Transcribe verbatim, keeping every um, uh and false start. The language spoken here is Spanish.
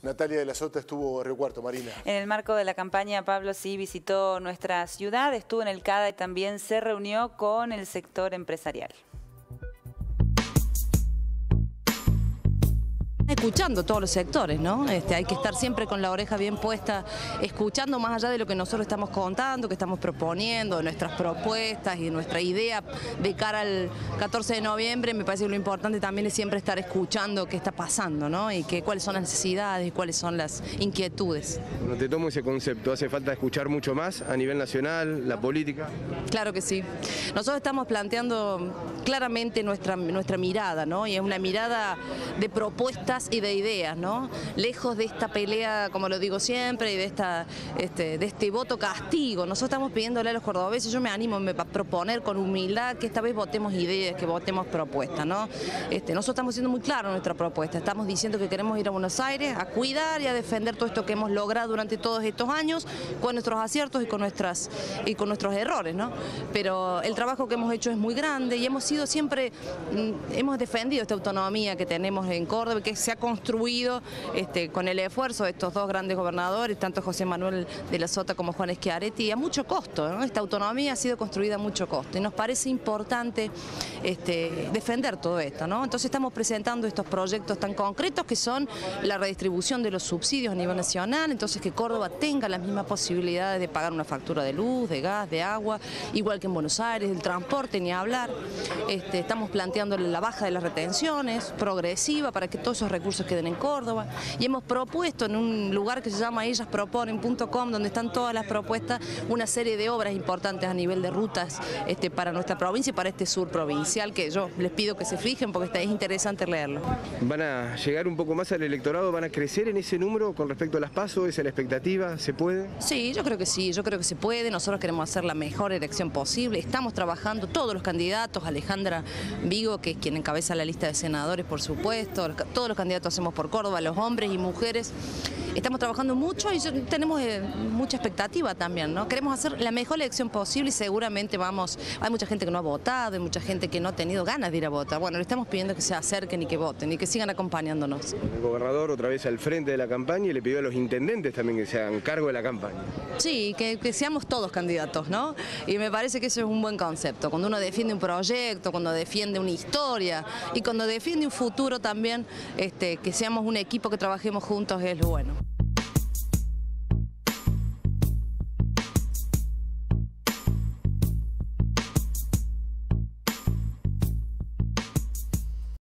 Natalia de la Sota estuvo en Río Cuarto, Marina. En el marco de la campaña, Pablo sí visitó nuestra ciudad, estuvo en el CADA y también se reunió con el sector empresarial. Escuchando todos los sectores, ¿no? Este, hay que estar siempre con la oreja bien puesta, escuchando más allá de lo que nosotros estamos contando, que estamos proponiendo, de nuestras propuestas y de nuestra idea de cara al catorce de noviembre. Me parece que lo importante también es siempre estar escuchando qué está pasando, ¿no? Y que, cuáles son las necesidades y cuáles son las inquietudes. Bueno, te tomo ese concepto, ¿hace falta escuchar mucho más a nivel nacional, la política? Claro que sí. Nosotros estamos planteando claramente nuestra, nuestra mirada, ¿no? Y es una mirada de propuestas y de ideas, ¿no? Lejos de esta pelea, como lo digo siempre, y de, esta, este, de este voto castigo. Nosotros estamos pidiéndole a los cordobeses, yo me animo a proponer con humildad que esta vez votemos ideas, que votemos propuestas, ¿no? Este, nosotros estamos siendo muy claros en nuestra propuesta, estamos diciendo que queremos ir a Buenos Aires a cuidar y a defender todo esto que hemos logrado durante todos estos años, con nuestros aciertos y con, nuestras, y con nuestros errores, ¿no? Pero el trabajo que hemos hecho es muy grande y hemos sido siempre, hemos defendido esta autonomía que tenemos en Córdoba, que se ha construido este, con el esfuerzo de estos dos grandes gobernadores, tanto José Manuel de la Sota como Juan Schiaretti, a mucho costo, ¿no? Esta autonomía ha sido construida a mucho costo y nos parece importante este, defender todo esto, ¿no? Entonces estamos presentando estos proyectos tan concretos que son la redistribución de los subsidios a nivel nacional, entonces que Córdoba tenga las mismas posibilidades de pagar una factura de luz, de gas, de agua, igual que en Buenos Aires, el transporte, ni hablar. Este, estamos planteando la baja de las retenciones, progresiva, para que todos esos recursos queden en Córdoba, y hemos propuesto en un lugar que se llama ellas proponen punto com, donde están todas las propuestas, una serie de obras importantes a nivel de rutas este, para nuestra provincia y para este sur provincial, que yo les pido que se fijen porque está, es interesante leerlo. ¿Van a llegar un poco más al electorado? ¿Van a crecer en ese número con respecto a las PASO? ¿Esa es la expectativa? ¿Se puede? Sí, yo creo que sí, yo creo que se puede. Nosotros queremos hacer la mejor elección posible. Estamos trabajando todos los candidatos, Alejandra Vigo, que es quien encabeza la lista de senadores, por supuesto, todos los candidatos hacemos por Córdoba, los hombres y mujeres. Estamos trabajando mucho y tenemos eh, mucha expectativa también, ¿no? Queremos hacer la mejor elección posible y seguramente vamos, hay mucha gente que no ha votado, hay mucha gente que no ha tenido ganas de ir a votar. Bueno, le estamos pidiendo que se acerquen y que voten y que sigan acompañándonos. El gobernador otra vez al frente de la campaña y le pidió a los intendentes también que se hagan cargo de la campaña. Sí, que, que seamos todos candidatos, ¿no? Y me parece que eso es un buen concepto. Cuando uno defiende un proyecto, cuando defiende una historia y cuando defiende un futuro también, este, que seamos un equipo que trabajemos juntos es lo bueno.